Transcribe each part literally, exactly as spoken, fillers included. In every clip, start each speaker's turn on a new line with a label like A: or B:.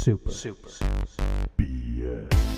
A: Super. Super. B S.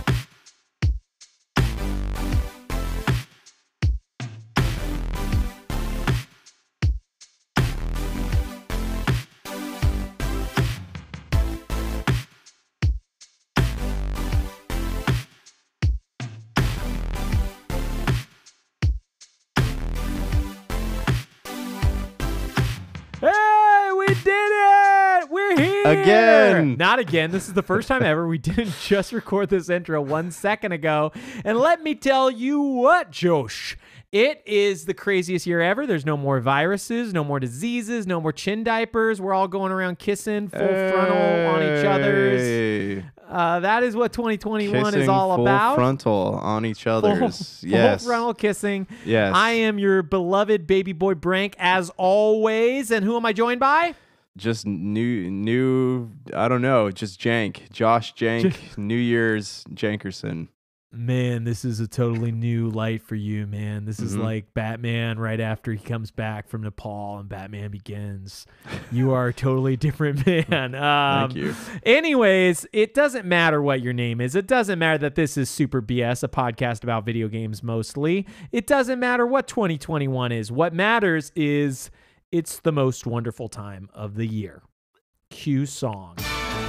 B: Hey, we did it! We're here!
C: Again!
B: Not again. This is the first time ever. We didn't just record this intro one second ago. And let me tell you what, Josh. It is the craziest year ever. There's no more viruses, no more diseases, no more chin diapers. We're all going around kissing full
C: Hey.
B: frontal on each other's. Uh, that is what twenty twenty-one
C: Kissing
B: is all
C: full
B: about.
C: frontal on each
B: Full,
C: other's. yes.
B: full frontal kissing.
C: Yes.
B: I am your beloved baby boy Brank, as always. And who am I joined by?
C: Just new, new. I don't know. Just Jank, Josh Jank, New Year's Jankerson.
B: Man, this is a totally new light for you, man. This is
C: Mhm.
B: like Batman right after he comes back from Nepal and Batman Begins. You are a totally different man. Um,
C: Thank you.
B: Anyways, it doesn't matter what your name is. It doesn't matter that this is Super B S, a podcast about video games mostly. It doesn't matter what twenty twenty-one is. What matters is it's the most wonderful time of the year. Cue song.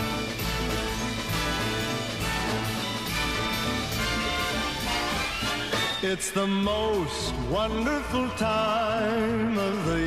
D: It's the most wonderful time of the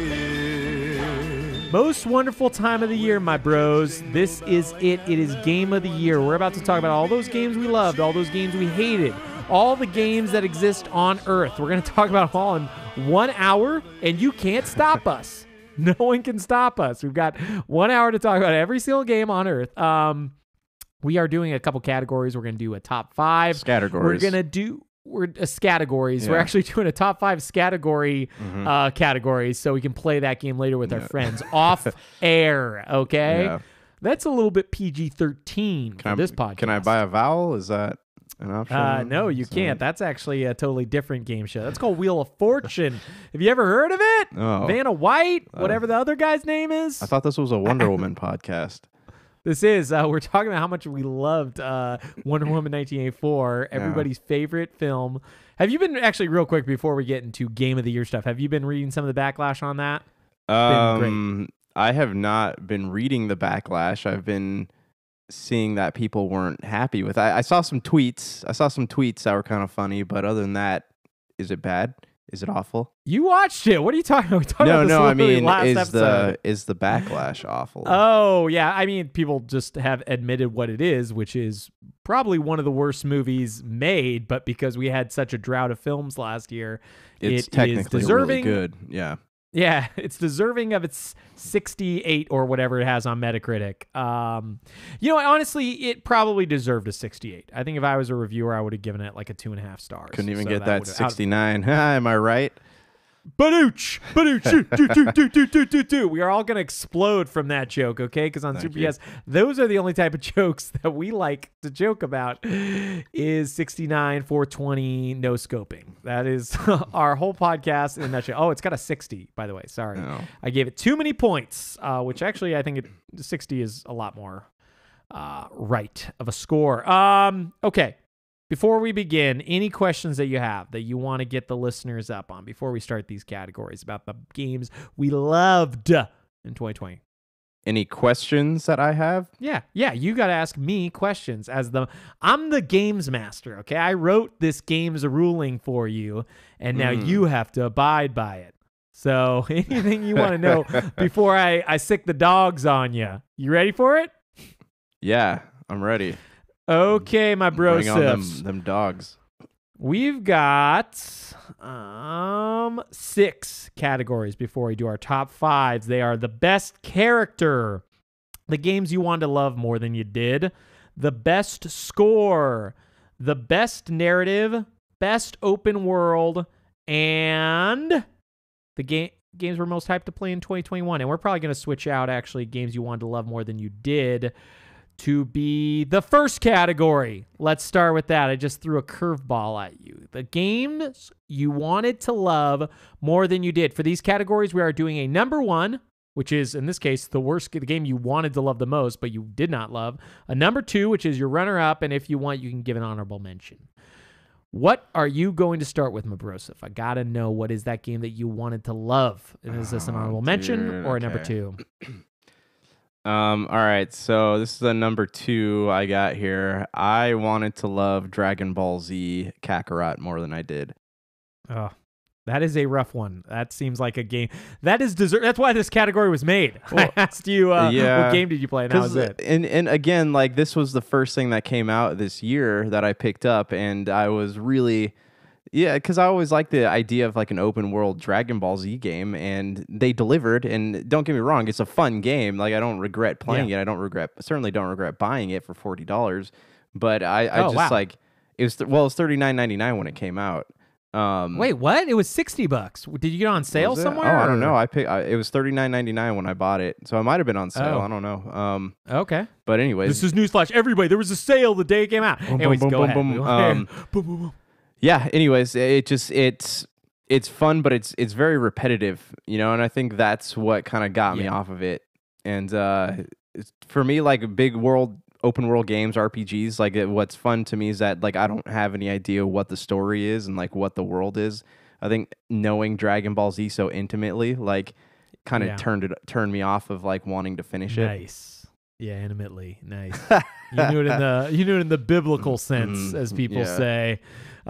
D: year.
B: Most wonderful time of the year, my bros. This is it. It is game of the year. We're about to talk about all those games we loved, all those games we hated, all the games that exist on Earth. We're going to talk about them all in one hour, and you can't stop us. No one can stop us. We've got one hour to talk about every single game on Earth. Um, we are doing a couple categories. We're going to do a top five.
C: Scattergories.
B: We're going to do... We're uh, categories.
C: Yeah.
B: We're actually doing a top five category
C: Mhm.
B: uh, categories, so we can play that game later with our
C: Yeah.
B: friends off air. Okay,
C: Yeah.
B: that's a little bit P G thirteen for
C: Can I,
B: this podcast.
C: Can I buy a vowel? Is that an option?
B: Uh, no, you
C: Is that-
B: can't. That's actually a totally different game show. That's called Wheel of Fortune. Have you ever heard of it?
C: Oh.
B: Vanna White,
C: Uh,
B: whatever the other guy's name is.
C: I thought this was a Wonder Woman podcast.
B: This is, uh, we're talking about how much we loved uh, Wonder Woman nineteen eighty-four, everybody's favorite film. Have you been, actually real quick before we get into Game of the Year stuff, have you been reading some of the backlash on that?
C: Um, I have not been reading the backlash. I've been seeing that people weren't happy with. I, I saw some tweets. I saw some tweets that were kind of funny, but other than that, is it bad? Is it awful?
B: You watched it. What are you talking about? We talked
C: No,
B: about this
C: no. I
B: literally
C: mean,
B: last
C: is
B: episode.
C: the is the backlash awful?
B: Oh, yeah. I mean, people just have admitted what it is, which is probably one of the worst movies made, but because we had such a drought of films last year,
C: it's
B: it
C: technically
B: is deserving.
C: really good. Yeah.
B: Yeah, it's deserving of its sixty-eight or whatever it has on Metacritic. Um, you know, honestly, it probably deserved a sixty-eight. I think if I was a reviewer, I would have given it like a two and a half stars.
C: Couldn't even
B: So
C: get that
B: would've-
C: sixty-nine. Am I right?
B: Badooch, badooch, do, do, do, do, do, do, do, do. We are all going to explode from that joke, okay? Because on
C: Thank
B: Super
C: you.
B: Yes, those are the only type of jokes that we like to joke about is sixty-nine, four twenty, no scoping. That is our whole podcast in a nutshell. Oh, it's got a sixty, by the way. Sorry.
C: No.
B: I gave it too many points, uh, which actually I think it, sixty is a lot more uh, right of a score. Um, okay. Before we begin, any questions that you have that you want to get the listeners up on before we start these categories about the games we loved in twenty twenty?
C: Any questions that I have?
B: Yeah, yeah, you got to ask me questions as the I'm the games master, okay? I wrote this games ruling for you, and now
C: Mm.
B: you have to abide by it. So anything you want to know before I, I sick the dogs on you. You ready for it?
C: Yeah, I'm ready.
B: Okay, my bro
C: Bring on them,
B: sips.
C: them dogs.
B: We've got um six categories before we do our top fives. They are the best character, the games you wanted to love more than you did, the best score, the best narrative, best open world, and the game games we're most hyped to play in twenty twenty-one. And we're probably going to switch out actually games you wanted to love more than you did to be the first category. Let's start with that. I just threw a curveball at you. The games you wanted to love more than you did. For these categories, we are doing a number one, which is, in this case, the worst the game you wanted to love the most, but you did not love. A number two, which is your runner-up, and if you want, you can give an honorable mention. What are you going to start with, Mabrosif? I got to know, what is that game that you wanted to love? And is this an honorable
C: Oh,
B: mention
C: dude,
B: or a
C: okay.
B: number two?
C: Um, all right, so this is a number two I got here. I wanted to love Dragon Ball Z Kakarot more than I did.
B: Oh, that is a rough one. That seems like a game that is deserved. That's why this category was made.
C: Well,
B: I asked you, uh,
C: yeah,
B: what game did you play? And that was it.
C: And and again, like this was the first thing that came out this year that I picked up, and I was really, yeah, because I always liked the idea of like an open world Dragon Ball Z game, and they delivered. And don't get me wrong, it's a fun game. Like I don't regret playing
B: Yeah.
C: it. I don't regret, certainly don't regret buying it for forty dollars. But I, I
B: Oh,
C: just
B: wow.
C: like it was. Th- well, it was thirty nine ninety nine when it came out. Um,
B: Wait, what? It was sixty bucks. Did you get it on sale
C: was it?
B: somewhere?
C: Oh, I don't
B: or-
C: know. I pick. I, it was thirty nine ninety nine when I bought it, so it might have been on sale.
B: Oh.
C: I don't know. Um,
B: Okay.
C: but anyways,
B: This is newsflash. Everybody, there was a sale the day it came out.
C: Boom,
B: Anyways,
C: boom,
B: go
C: boom,
B: ahead.
C: boom,
B: We
C: boom.
B: won't-
C: Um,
B: boom, boom, boom.
C: yeah. Anyways, it just it's it's fun, but it's it's very repetitive, you know. And I think that's what kind of got me
B: Yeah.
C: off of it. And uh, it's, for me, like big world, open world games, R P Gs, like it, what's fun to me is that like I don't have any idea what the story is and like what the world is. I think knowing Dragon Ball Z so intimately, like, kind of
B: Yeah.
C: turned it turned me off of like wanting to finish it.
B: Nice. Yeah, intimately. Nice. You knew it in the you knew it in the biblical sense,
C: Mhm.
B: as people
C: Yeah.
B: say.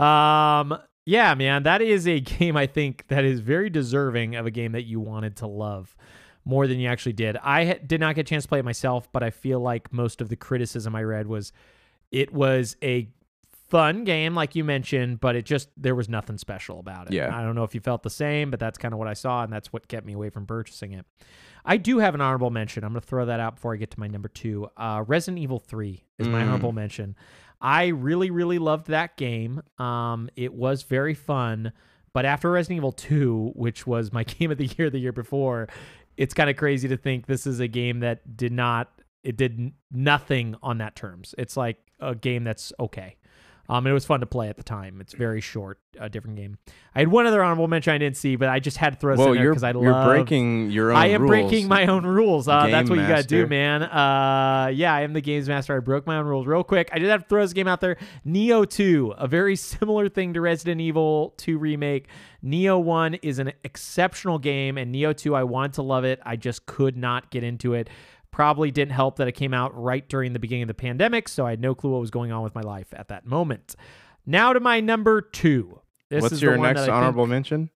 B: Um, yeah, man, that is a game I think that is very deserving of a game that you wanted to love more than you actually did. I ha- did not get a chance to play it myself, but I feel like most of the criticism I read was it was a fun game, like you mentioned, but it just there was nothing special about it.
C: Yeah.
B: I don't know if you felt the same, but that's kind of what I saw, and that's what kept me away from purchasing it. I do have an honorable mention. I'm going to throw that out before I get to my number two. Uh, Resident Evil three is my
C: Mm.
B: honorable mention. I really, really loved that game. Um, it was very fun, but after Resident Evil two, which was my game of the year the year before, it's kind of crazy to think this is a game that did not, it did n- nothing on that terms. It's like a game that's okay. Um, it was fun to play at the time. It's very short, a different game. I had one other honorable mention I didn't see, but I just had to throw this
C: Whoa,
B: in there
C: you're
B: because I
C: you're
B: love.
C: breaking your own.
B: I am
C: rules.
B: breaking my own rules. Uh,
C: Game
B: that's what you got to do,
C: master.
B: man. Uh, yeah, I am the games master. I broke my own rules real quick. I did have to throw this game out there. Neo two, a very similar thing to Resident Evil two Remake. Neo one is an exceptional game, and Neo two, I wanted to love it. I just could not get into it. Probably didn't help that it came out right during the beginning of the pandemic, so I had no clue what was going on with my life at that moment. Now to my number two. This
C: What's
B: is
C: your
B: the one
C: next
B: that I
C: honorable
B: think,
C: mention?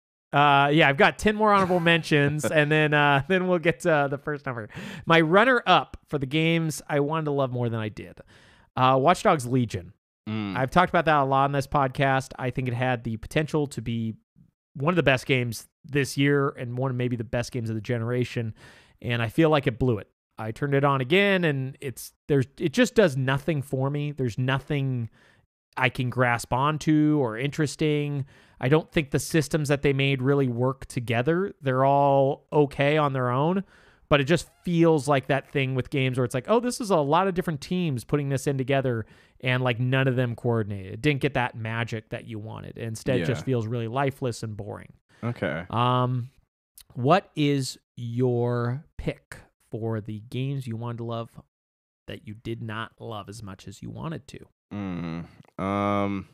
B: uh, yeah, I've got ten more honorable mentions, and then uh, then we'll get to uh, the first number. My runner-up for the games I wanted to love more than I did. Uh, Watch Dogs Legion.
C: Mm.
B: I've talked about that a lot on this podcast. I think it had the potential to be one of the best games this year and one of maybe the best games of the generation, and I feel like it blew it. I turned it on again, and it's there's it just does nothing for me. There's nothing I can grasp onto or interesting. I don't think the systems that they made really work together. They're all okay on their own, but it just feels like that thing with games where it's like, oh, this is a lot of different teams putting this in together, and like none of them coordinated. It didn't get that magic that you wanted. Instead,
C: Yeah.
B: it just feels really lifeless and boring.
C: Okay.
B: Um, what is your pick for the games you wanted to love that you did not love as much as you wanted to?
C: Mm. Um.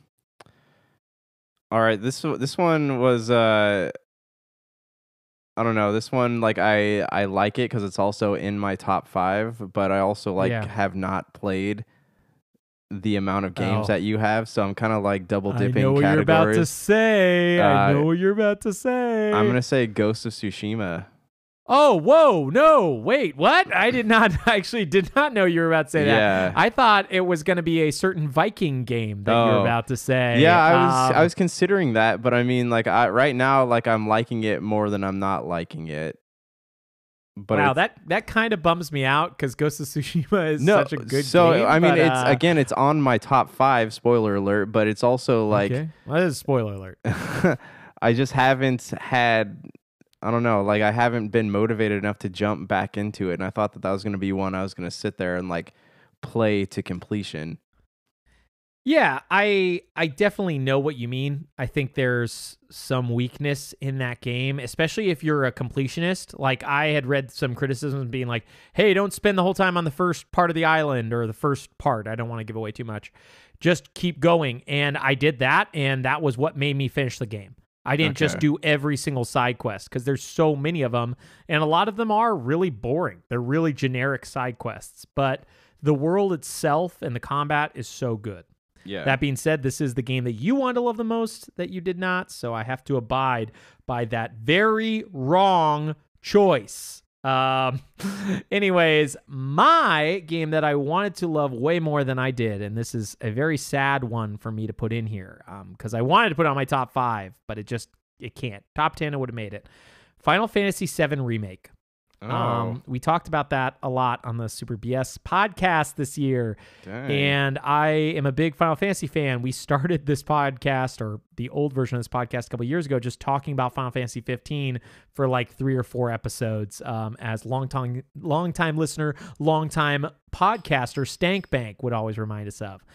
C: All right. This this one was uh. I don't know. This one, like I I like it because it's also in my top five, but I also like
B: Yeah.
C: have not played the amount of games
B: Oh.
C: that you have, so I'm kind of like double dipping
B: I know what
C: categories.
B: you're about to say. I
C: Uh,
B: know what you're about to say.
C: I'm gonna say Ghost of Tsushima.
B: Oh, whoa, no, wait, what? I did not I actually did not know you were about to say
C: Yeah.
B: that. I thought it was going to be a certain Viking game that you were
C: Oh.
B: about to say.
C: Yeah, I was
B: Um,
C: I was considering that, but I mean, like I right now, like I'm liking it more than I'm not liking it. But
B: wow,
C: it's-
B: that that kind of bums me out because Ghost of Tsushima is
C: no,
B: such a good
C: so
B: game.
C: I mean,
B: but,
C: it's
B: uh,
C: again, it's on my top five. Spoiler alert! But it's also like
B: okay. Well, that is a spoiler alert.
C: I just haven't had. I don't know. Like I haven't been motivated enough to jump back into it, and I thought that that was going to be one I was going to sit there and like play to completion.
B: Yeah, I I definitely know what you mean. I think there's some weakness in that game, especially if you're a completionist. Like I had read some criticisms being like, "Hey, don't spend the whole time on the first part of the island or the first part." I don't want to give away too much. Just keep going. And I did that, and that was what made me finish the game. I didn't
C: Okay.
B: just do every single side quest because there's so many of them, and a lot of them are really boring. They're really generic side quests, but the world itself and the combat is so good.
C: Yeah.
B: That being said, this is the game that you wanted to love the most that you did not, so I have to abide by that very wrong choice. Um, anyways, my game that I wanted to love way more than I did, and this is a very sad one for me to put in here, um, because I wanted to put it on my top five, but it just it can't. Top ten, I would have made it. Final Fantasy seven Remake.
C: Oh,
B: Um, we talked about that a lot on the Super B S podcast this year.
C: dang.
B: And I am a big Final Fantasy fan. We started this podcast, or the old version of this podcast, a couple years ago, just talking about Final Fantasy fifteen for like three or four episodes. Um, as long-time, long-time listener, long-time podcaster, Stank Bank would always remind us of.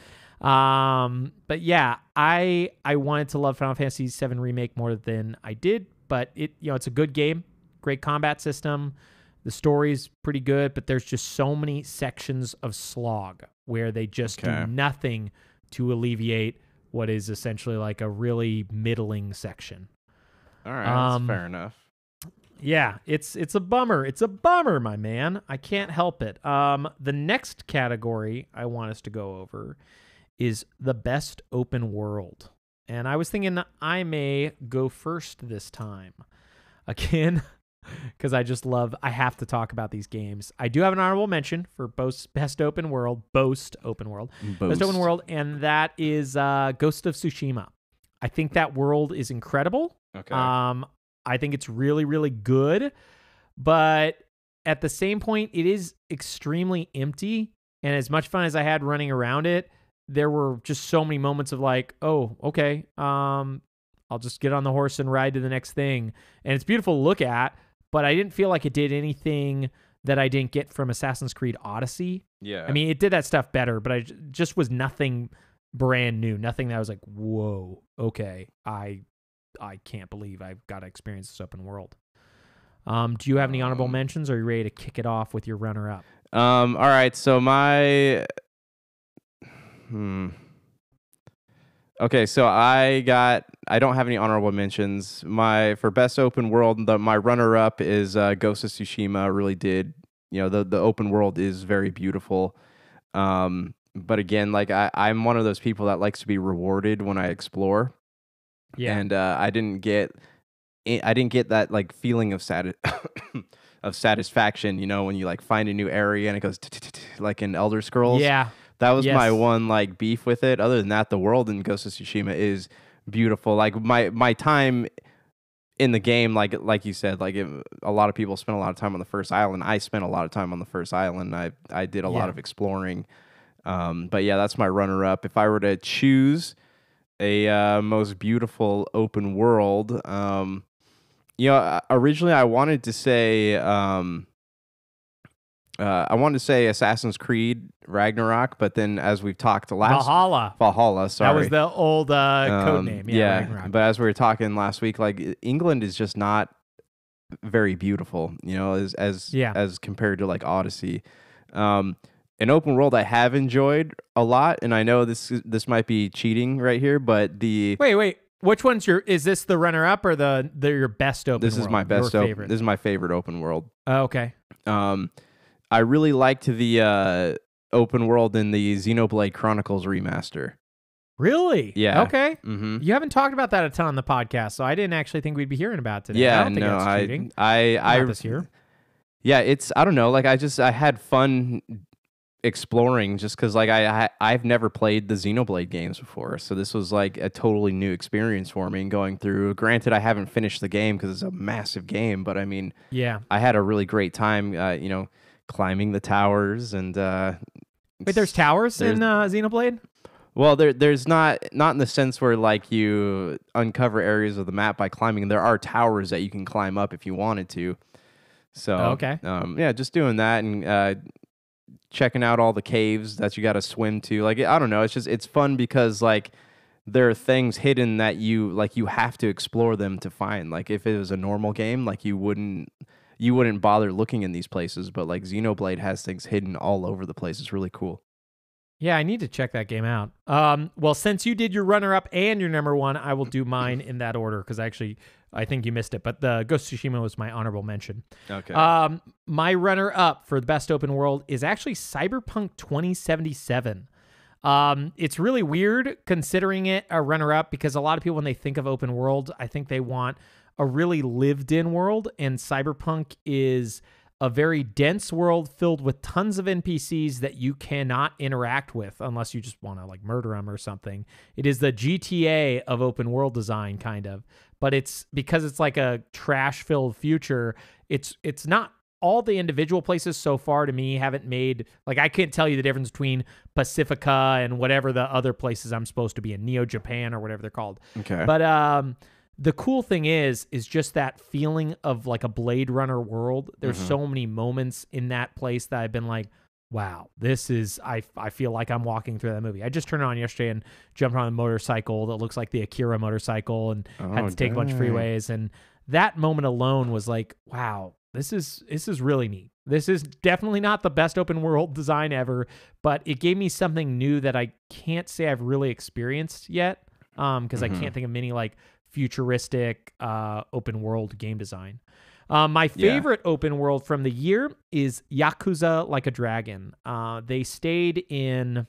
B: Um, but yeah, I I wanted to love Final Fantasy seven Remake more than I did. But it, you know, it's a good game, great combat system. The story's pretty good, but there's just so many sections of slog where they just
C: Okay.
B: do nothing to alleviate what is essentially like a really middling section.
C: All right,
B: um,
C: that's fair enough.
B: Yeah, it's it's a bummer. It's a bummer, my man. I can't help it. Um, the next category I want us to go over is the best open world. And I was thinking I may go first this time. Again, because I just love, I have to talk about these games. I do have an honorable mention for both Best Open World, Boast Open World, Best Open
C: Boast.
B: World, and that is uh, Ghost of Tsushima. I think that world is incredible.
C: Okay.
B: Um, I think it's really, really good, but at the same point, it is extremely empty. And as much fun as I had running around it, there were just so many moments of like, oh, okay, um, I'll just get on the horse and ride to the next thing. And it's beautiful to look at, but I didn't feel like it did anything that I didn't get from Assassin's Creed Odyssey.
C: yeah.
B: I mean, it did that stuff better, but I j- just was nothing brand new, nothing that I was like, whoa, okay, I I can't believe I've got to experience this open world. Um, do you have any honorable
C: Um,
B: mentions, or are you ready to kick it off with your runner-up?
C: Um. All right. So my. Hmm. Okay. So I got. I don't have any honorable mentions. My for best open world, the, my runner-up is uh, Ghost of Tsushima. Really did. You know, the the open world is very beautiful. Um. But again, like I, I'm one of those people that likes to be rewarded when I explore.
B: Yeah,
C: And uh, I didn't get. I didn't get that like feeling of sati- of satisfaction. You know, when you like find a new area and it goes like in Elder Scrolls.
B: yeah,
C: That was my
B: Yes.
C: one like beef with it. Other than that, the world in Ghost of Tsushima is beautiful. Like my my time in the game, like like you said, like it, a lot of people spend a lot of time on the first island. I spent a lot of time on the first island. I I did a
B: Yeah.
C: lot of exploring. Um, but yeah, that's my runner up. If I were to choose a uh, most beautiful open world, um, you know, uh, originally I wanted to say. Um, Uh, I wanted to say Assassin's Creed Ragnarok, but then as we've talked last
B: Valhalla.
C: Valhalla, sorry,
B: That was the old uh, code
C: Um,
B: name. Yeah, Ragnarok.
C: but as we were talking last week, like E- England is just not very beautiful, you know, as as
B: Yeah.
C: as compared to like Odyssey. Um, an open world I have enjoyed a lot, and I know this is- this might be cheating right here, but the
B: Wait, wait. Which one's your? Is this the runner-up or the, the your best open?
C: this is
B: world?
C: my best
B: Your
C: op-
B: favorite.
C: this is my favorite open world.
B: Oh, okay.
C: Um, I really liked the uh, open world in the Xenoblade Chronicles remaster.
B: Really?
C: Yeah.
B: Okay.
C: Mm-hmm.
B: You haven't talked about that a ton on the podcast, so I didn't actually think we'd be hearing about it today.
C: Yeah,
B: I don't think
C: no,
B: that's
C: I,
B: cheating.
C: I, I,
B: Not this year.
C: Yeah, it's I don't know. Like I just I had fun exploring just because like I, I I've never played the Xenoblade games before, so this was like a totally new experience for me. And going through, granted, I haven't finished the game because it's a massive game, but I mean,
B: Yeah.
C: I had a really great time. Uh, you know, climbing the towers and uh,
B: Wait, there's towers
C: there's-
B: in uh, Xenoblade?
C: Well, there there's not not in the sense where like you uncover areas of the map by climbing. There are towers that you can climb up if you wanted to. So
B: Oh, okay.
C: um, yeah, just doing that and uh, checking out all the caves that you got to swim to. Like, I don't know. It's just, it's fun because like there are things hidden that you like, you have to explore them to find. Like if it was a normal game, like you wouldn't, you wouldn't bother looking in these places. But like Xenoblade has things hidden all over the place. It's really cool.
B: Yeah, I need to check that game out. Um, well, since you did your runner-up and your number one, I will do mine in that order because actually, I think you missed it. But the Ghost of Tsushima was my honorable mention.
C: Okay.
B: Um, my runner-up for the best open world is actually Cyberpunk twenty seventy-seven. Um, it's really weird considering it a runner-up because a lot of people, when they think of open world, I think they want a really lived-in world, and Cyberpunk is a very dense world filled with tons of N P Cs that you cannot interact with unless you just want to like murder them or something. It is the G T A of open world design kind of, but it's because it's like a trash filled future. It's, it's not all the individual places so far to me haven't made, like I can't tell you the difference between Pacifica and whatever the other places I'm supposed to be in, Neo Japan or whatever they're called.
C: Okay.
B: But, um, the cool thing is, is just that feeling of like a Blade Runner world. There's
C: Mm-hmm.
B: so many moments in that place that I've been like, wow, this is, I, I feel like I'm walking through that movie. I just turned it on yesterday and jumped on a motorcycle that looks like the Akira motorcycle and
C: Oh,
B: had to take a bunch of
C: dang.
B: freeways. And that moment alone was like, wow, this is, this is really neat. This is definitely not the best open world design ever, but it gave me something new that I can't say I've really experienced yet. Um, cause
C: Mhm.
B: I can't think of many like futuristic uh, open world game design. Um, my favorite yeah. open world from the year is Yakuza Like a Dragon. Uh, they stayed in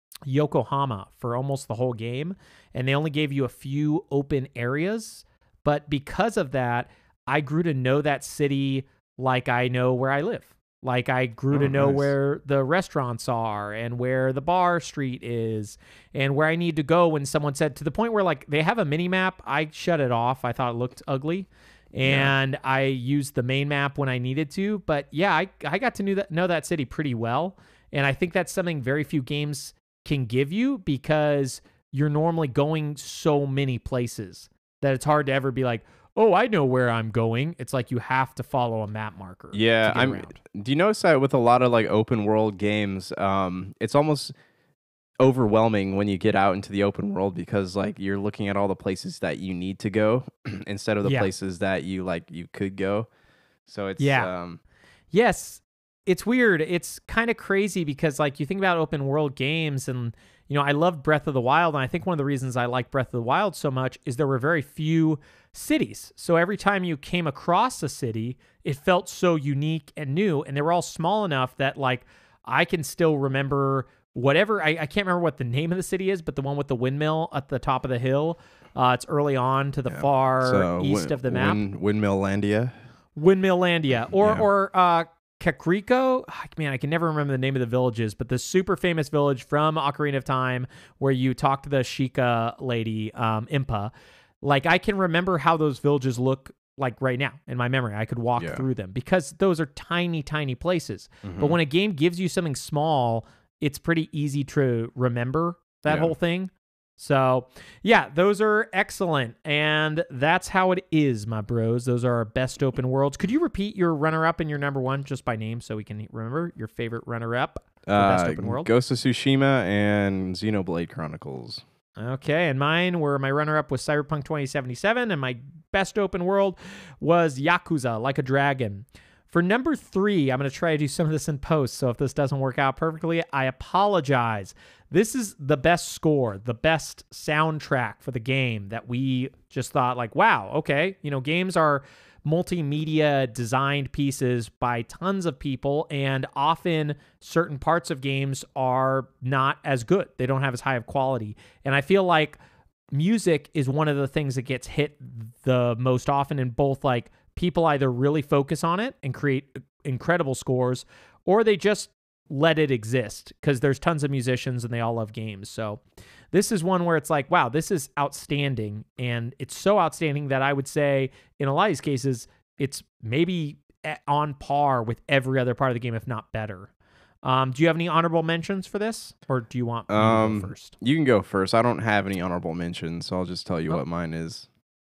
B: Yokohama for almost the whole game, and they only gave you a few open areas. But because of that, I grew to know that city like I know where I live. Like I grew
C: Oh,
B: to know
C: nice.
B: where the restaurants are and where the bar street is and where I need to go when someone said, to the point where like they have a mini map. I shut it off. I thought it looked ugly. And yeah. I used the main map when I needed to. But yeah, I, I got to know that, know that city pretty well. And I think that's something very few games can give you because you're normally going so many places that it's hard to ever be like, oh, I know where I'm going. It's like you have to follow a map marker.
C: Yeah, I'm. Around. Do you notice that with a lot of like open world games, um, it's almost overwhelming when you get out into the open world because like you're looking at all the places that you need to go instead of the
B: yeah.
C: places that you like you could go. So it's
B: yeah,
C: um,
B: yes, it's weird. It's kind of crazy because like you think about open world games and. You know, I love Breath of the Wild, and I think one of the reasons I like Breath of the Wild so much is there were very few cities. So every time you came across a city, it felt so unique and new, and they were all small enough that, like, I can still remember whatever. I, I can't remember what the name of the city is, but the one with the windmill at the top of the hill. Uh, it's early on to the
C: yeah.
B: far
C: so,
B: east
C: win-
B: of the map.
C: Win- Windmill-landia.
B: Windmill-landia. Or,
C: Yeah.
B: or uh, Kakriko, man, I can never remember the name of the villages, but the super famous village from Ocarina of Time where you talk to the Sheikah lady, um, Impa. Like, I can remember how those villages look like right now in my memory. I could walk
C: Yeah.
B: through them because those are tiny, tiny places.
C: Mhm.
B: But when a game gives you something small, it's pretty easy to remember that
C: Yeah.
B: whole thing. So, yeah, those are excellent. And that's how it is, my bros. Those are our best open worlds. Could you repeat your runner-up and your number one just by name so we can remember your favorite runner-up for best
C: Uh,
B: open world?
C: Ghost of Tsushima and Xenoblade Chronicles.
B: Okay, and mine were my runner-up was Cyberpunk twenty seventy-seven, and my best open world was Yakuza Like a Dragon. For number three, I'm going to try to do some of this in post, so if this doesn't work out perfectly, I apologize. This is the best score, the best soundtrack for the game that we just thought like, wow, okay, you know, games are multimedia designed pieces by tons of people, and often certain parts of games are not as good. They don't have as high of quality. And I feel like music is one of the things that gets hit the most often in both like people either really focus on it and create incredible scores, or they just let it exist because there's tons of musicians and they all love games. So this is one where it's like, wow, this is outstanding. And it's so outstanding that I would say in a lot of these cases, it's maybe on par with every other part of the game, if not better. Um, do you have any honorable mentions for this, or do you want me
C: Um,
B: to go first?
C: You can go first. I don't have any honorable mentions, so I'll just tell you
B: Oh.
C: what mine is.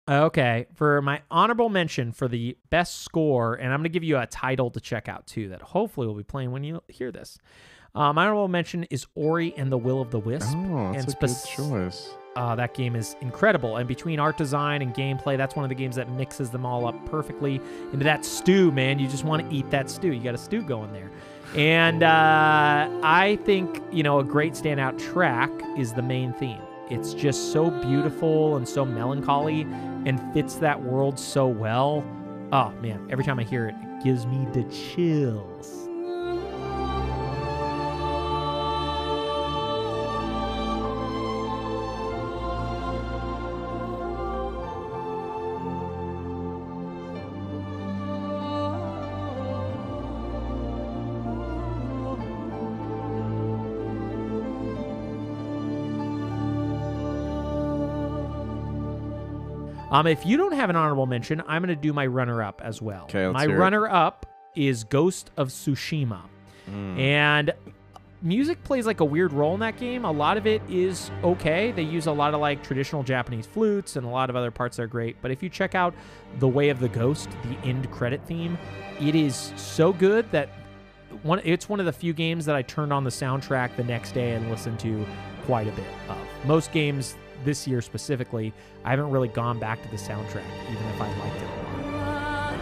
B: Okay, for my honorable mention for the best score, and I'm going to give you a title to check out too that hopefully will be playing when you hear this. Um, my honorable mention is Ori and the Will of the Wisp.
C: Oh, that's
B: and
C: a good
B: spec-
C: choice.
B: Uh, that game is incredible, and between art design and gameplay, that's one of the games that mixes them all up perfectly into that stew, man. You just want to eat that stew. You got a stew going there. And uh, I think, you know, a great standout track is the main theme. It's just so beautiful and so melancholy and fits that world so well. Oh, man, every time I hear it, it gives me the chills. Um, if you don't have an honorable mention, I'm going to do my runner-up as well.
C: Okay, let's
B: my
C: hear it.
B: runner-up is Ghost of Tsushima.
C: Mm.
B: And music plays like a weird role in that game. A lot of it is okay. They use a lot of like traditional Japanese flutes and a lot of other parts that are great. But if you check out The Way of the Ghost, the end credit theme, it is so good that one it's one of the few games that I turned on the soundtrack the next day and listened to quite a bit of. Most games this year specifically, I haven't really gone back to the soundtrack, even if I liked it a lot.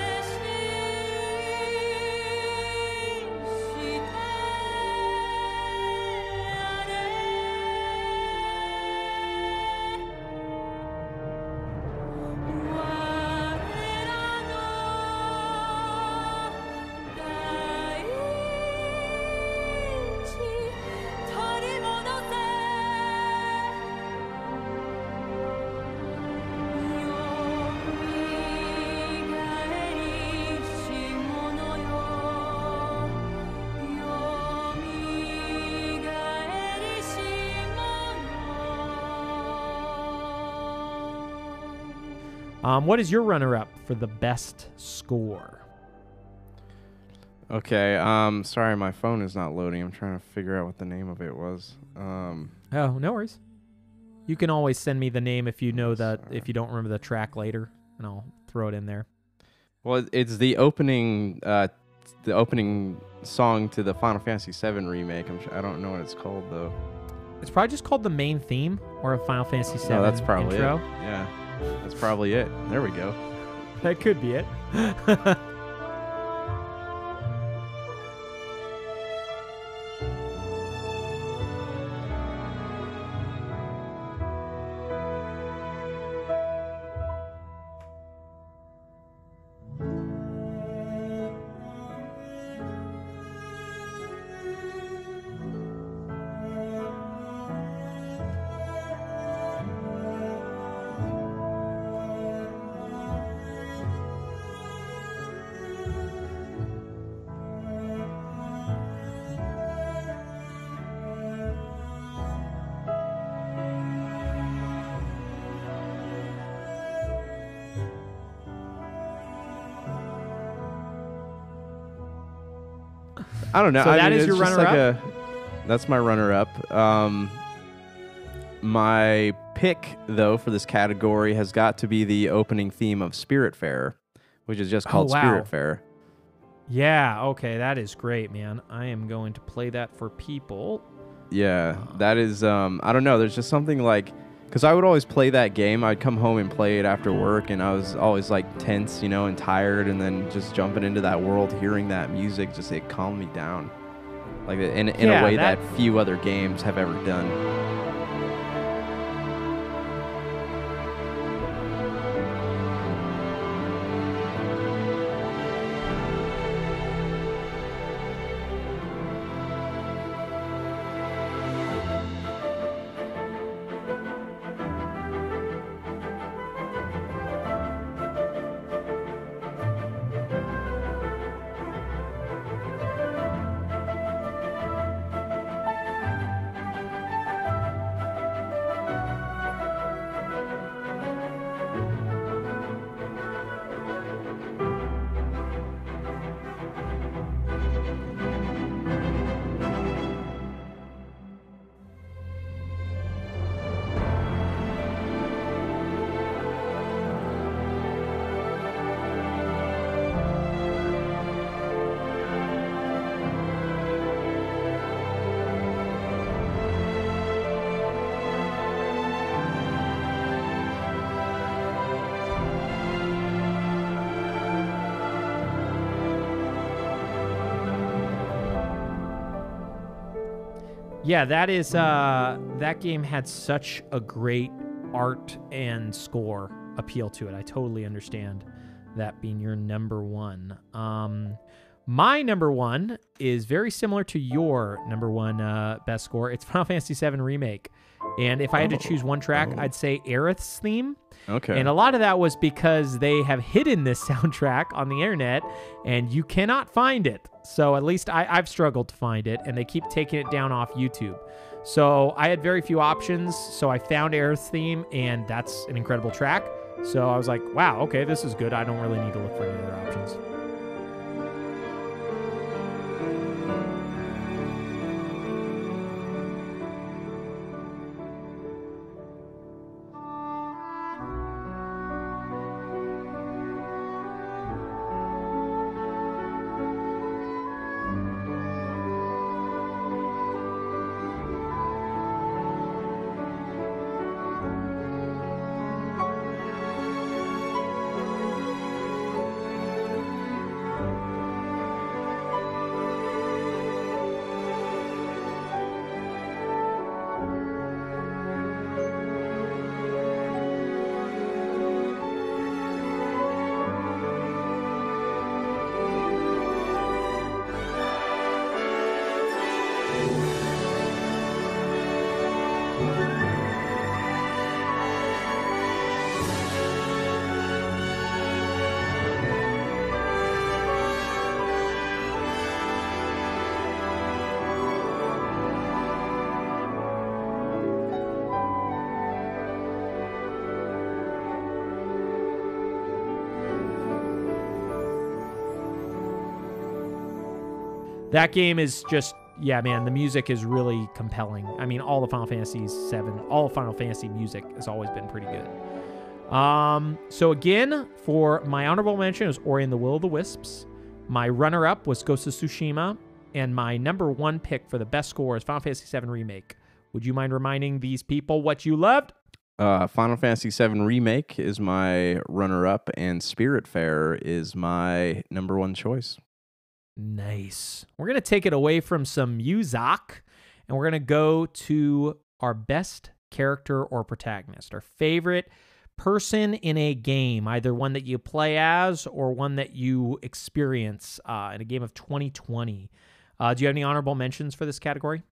B: Um, what is your runner-up for the best score?
C: Okay, um, sorry, my phone is not loading. I'm trying to figure out what the name of it was. Um,
B: Oh, no worries. You can always send me the name if you know that,
C: Sorry.
B: if you don't remember the track later, and I'll throw it in there.
C: well, it's the opening, uh, the opening song to the Final Fantasy seven remake. I'm sure, I don't know what it's called though.
B: It's probably just called the main theme or a Final Fantasy seven
C: No, that's probably
B: intro.
C: it. Yeah, that's probably it. There we go.
B: That could be it.
C: I don't know.
B: So
C: I
B: that
C: mean,
B: is
C: it's
B: your
C: just like
B: runner-up?
C: a- that's my runner-up. Um, my pick, though, for this category has got to be the opening theme of Spiritfarer, which is just
B: Oh,
C: called
B: wow.
C: Spiritfarer.
B: Yeah, okay, that is great, man. I am going to play that for people.
C: Yeah, that is. Um, I don't know. There's just something like, because I would always play that game. I'd come home and play it after work, and I was always like tense, you know, and tired. And then just jumping into that world, hearing that music, just it calmed me down, like in in
B: Yeah,
C: a way
B: that-
C: that few other games have ever done.
B: Yeah, that is uh that game had such a great art and score appeal to it. I totally understand that being your number one. Um my number one is very similar to your number one uh best score. It's Final Fantasy seven Remake. And if I had to choose one track,
C: Oh.
B: I'd say Aerith's theme.
C: Okay.
B: And a lot of that was because they have hidden this soundtrack on the internet and you cannot find it. So at least I, I've struggled to find it, and they keep taking it down off YouTube. So I had very few options, so I found Aerith's theme, and that's an incredible track. So I was like, wow, okay, this is good. I don't really need to look for any other options. That game is just, yeah, man, the music is really compelling. I mean, all the Final Fantasy seven, all Final Fantasy music has always been pretty good. Um, so again, for my honorable mention was Ori and the Will of the Wisps. My runner-up was Ghost of Tsushima. And my number one pick for the best score is Final Fantasy seven Remake. Would you mind reminding these people what you loved?
C: Uh, Final Fantasy seven Remake is my runner-up, and Spiritfarer is my number one choice.
B: Nice. We're going to take it away from some music, and we're going to go to our best character or protagonist, our favorite person in a game, either one that you play as or one that you experience uh, in a game of twenty twenty. Uh, do you have any honorable mentions for this category?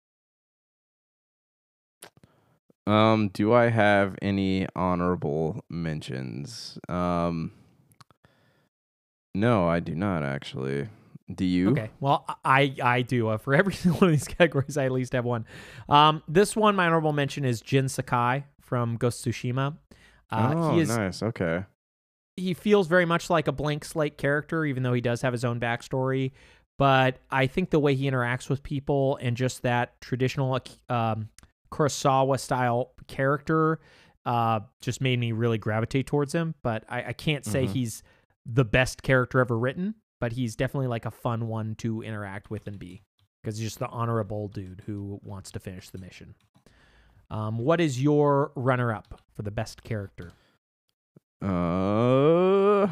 C: Um, do I have any honorable mentions? Um, no, I do not actually. Do you?
B: Okay. Well, I I do. Uh, for every single one of these categories, I at least have one. Um, this one, my honorable mention is Jin Sakai from Ghost of Tsushima. Uh,
C: oh,
B: he is,
C: nice. Okay.
B: He feels very much like a blank slate character, even though he does have his own backstory. But I think the way he interacts with people and just that traditional um, Kurosawa-style character uh, just made me really gravitate towards him. But I, I can't say
C: Mhm.
B: he's the best character ever written. But he's definitely like a fun one to interact with and be, because he's just the honorable dude who wants to finish the mission. Um, what is your runner-up for the best character?
C: Uh,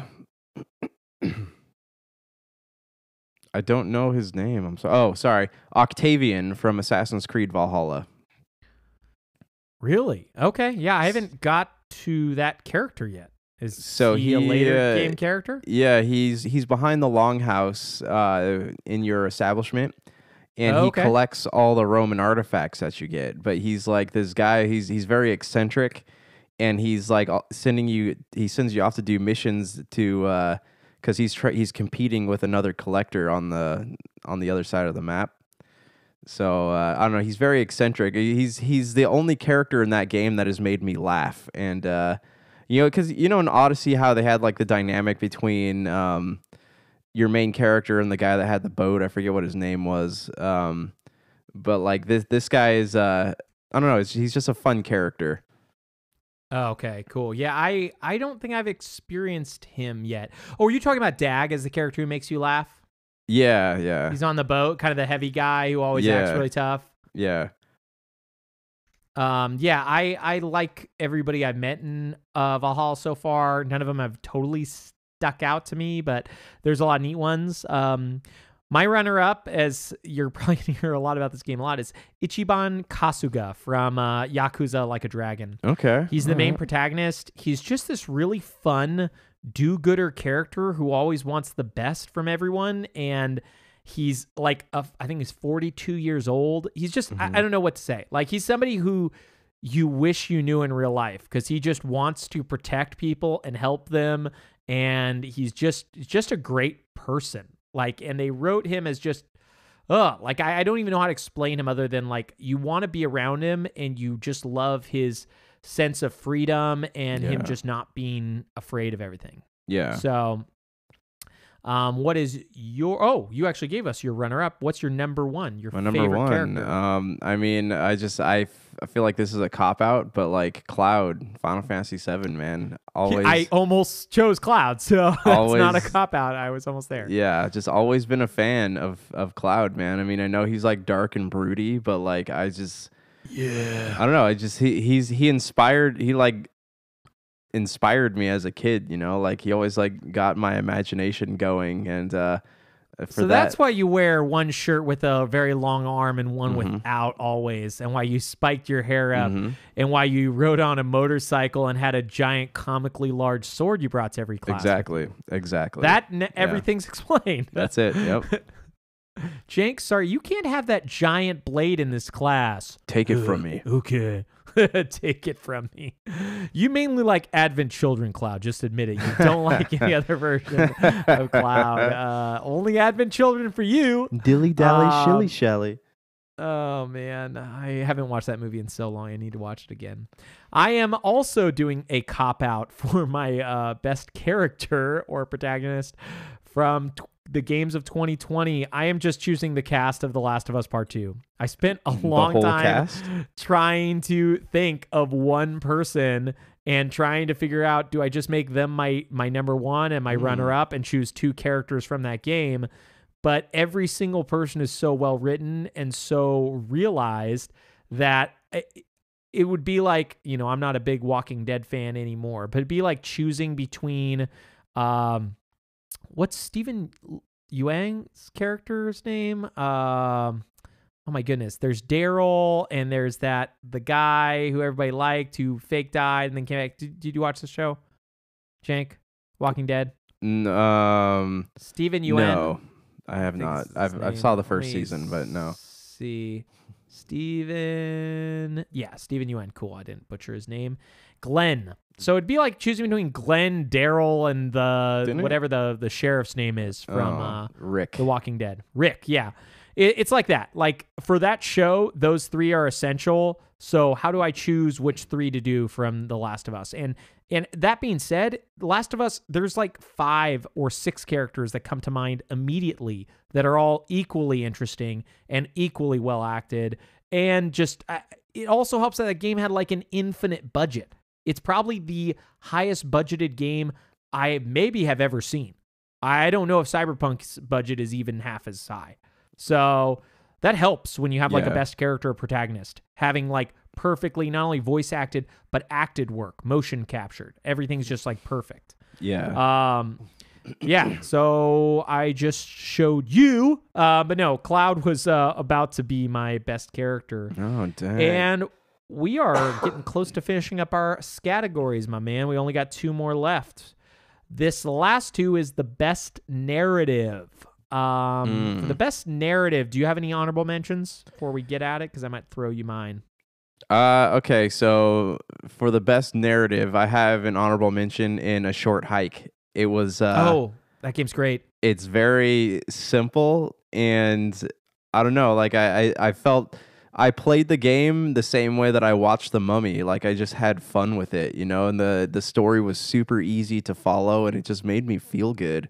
C: I don't know his name. I'm sorry. Oh, sorry. Octavian from Assassin's Creed Valhalla.
B: Really? Okay. Yeah, I haven't got to that character yet. Is
C: So
B: he, a
C: he,
B: later
C: uh,
B: game character?
C: Yeah, he's he's behind the longhouse uh, in your establishment, and
B: Oh,
C: he
B: okay.
C: collects all the Roman artifacts that you get. But he's like this guy. He's he's very eccentric, and he's like uh, sending you. He sends you off to do missions to because he's tra- he's competing with another collector on the on the other side of the map. So uh, I don't know. He's very eccentric. He's he's the only character in that game that has made me laugh, and. Uh, You know, because, you know, in Odyssey, how they had, like, the dynamic between um, your main character and the guy that had the boat. I forget what his name was. Um, but, like, this this guy is, uh, I don't know, it's, he's just a fun character.
B: Oh, okay, cool. Yeah, I, I don't think I've experienced him yet. Oh, were you talking about Dag as the character who makes you laugh?
C: Yeah, yeah,
B: He's on the boat, kind of the heavy guy who always acts
C: Yeah.
B: really tough.
C: yeah.
B: Um, yeah, I, I like everybody I've met in uh, Valhalla so far. None of them have totally stuck out to me, but there's a lot of neat ones. Um, My runner-up, as you're probably going to hear a lot about this game a lot, is Ichiban Kasuga from uh, Yakuza Like a Dragon.
C: Okay.
B: He's the
C: All
B: main
C: right.
B: protagonist. He's just this really fun, do-gooder character who always wants the best from everyone, and he's like, a, I think he's forty-two years old. He's just,
C: Mm-hmm.
B: I, I don't know what to say. Like, he's somebody who you wish you knew in real life because he just wants to protect people and help them, and he's just, he's just a great person. Like, and they wrote him as just, uh, like, I, I don't even know how to explain him other than, like, you want to be around him and you just love his sense of freedom and him
C: Yeah.
B: just not being afraid of everything.
C: Yeah.
B: So, um, what is your, oh, you actually gave us your runner-up. What's your number one, your
C: My number
B: favorite
C: one.
B: character?
C: Um, I mean, I just I, f- I feel like this is a cop out, but like Cloud, Final Fantasy seven, man, always.
B: I almost chose Cloud, so that's not a
C: Always-
B: cop-out. I was almost there.
C: Yeah, just always been a fan of of Cloud, man. I mean, I know he's like dark and broody, but like I just
A: Yeah.
C: I don't know. I just he he's he inspired he like inspired me as a kid, you know? Like he always like got my imagination going, and uh for
B: So
C: that,
B: that's why you wear one shirt with a very long arm and one
C: Mhm.
B: without always, and why you spiked your hair up,
C: Mhm.
B: and why you rode on a motorcycle and had a giant comically large sword you brought to every class.
C: exactly, exactly.
B: That ne- everything's explained.
C: That's it. Yep.
B: Jake, sorry, you can't have that giant blade in this class.
C: Take it from me.
B: Okay. Take it from me. You mainly like Advent Children, Cloud. Just admit it. You don't like any other version of Cloud. Uh, only Advent Children for you.
C: Dilly dally,
B: Um,
C: shilly shally.
B: Oh, man. I haven't watched that movie in so long. I need to watch it again. I am also doing a cop-out for my uh, best character or protagonist from t- the games of twenty twenty. I am just choosing the cast of The Last of Us Part two. I spent a long
C: whole
B: time
C: cast?
B: trying to think of one person and trying to figure out, do I just make them my, my number one and my
C: Mm.
B: runner-up and choose two characters from that game? But every single person is so well written and so realized that it, it would be like, you know, I'm not a big Walking Dead fan anymore, but it'd be like choosing between, um, what's Stephen Yuang's character's name? Um, oh my goodness. There's Daryl, and there's that, the guy who everybody liked who fake died and then came back. Did, did you watch the show? Jank? Walking Dead?
C: N- um,
B: Stephen Yuan?
C: no, I have
B: I think
C: not.
B: it's his
C: I've I
B: name.
C: saw the
B: Let
C: first
B: me
C: season, but no.
B: See, Steven. Yeah, Steven Yuan. Cool. I didn't butcher his name. Glenn. So it'd be like choosing between Glenn, Daryl, and the
C: Didn't it?
B: whatever the the sheriff's name is from
C: Oh,
B: uh,
C: Rick.
B: The Walking Dead. Rick. Yeah, it, it's like that. Like for that show, those three are essential. So how do I choose which three to do from The Last of Us? And and that being said, The Last of Us, there's like five or six characters that come to mind immediately that are all equally interesting and equally well acted. And just, uh, it also helps that the game had like an infinite budget. It's probably the highest budgeted game I maybe have ever seen. I don't know if Cyberpunk's budget is even half as high. So that helps when you have like a
C: Yeah.
B: best character or protagonist. Having like perfectly not only voice acted, but acted work, motion captured. Everything's just like perfect.
C: Yeah.
B: Um, yeah, so I just showed you, uh, but no, Cloud was uh, about to be my best character.
C: oh dang.
B: And we are getting close to finishing up our categories, my man. We only got two more left. This last two is the best narrative. Um,
C: Mm.
B: For the best narrative, do you have any honorable mentions before we get at it? Because I might throw you mine.
C: Uh, okay, so for the best narrative, I have an honorable mention in A Short Hike. It was uh,
B: oh, that game's great.
C: it's very simple, and I don't know, like I, I, I felt I played the game the same way that I watched The Mummy. Like I just had fun with it, you know, and the the story was super easy to follow, and it just made me feel good.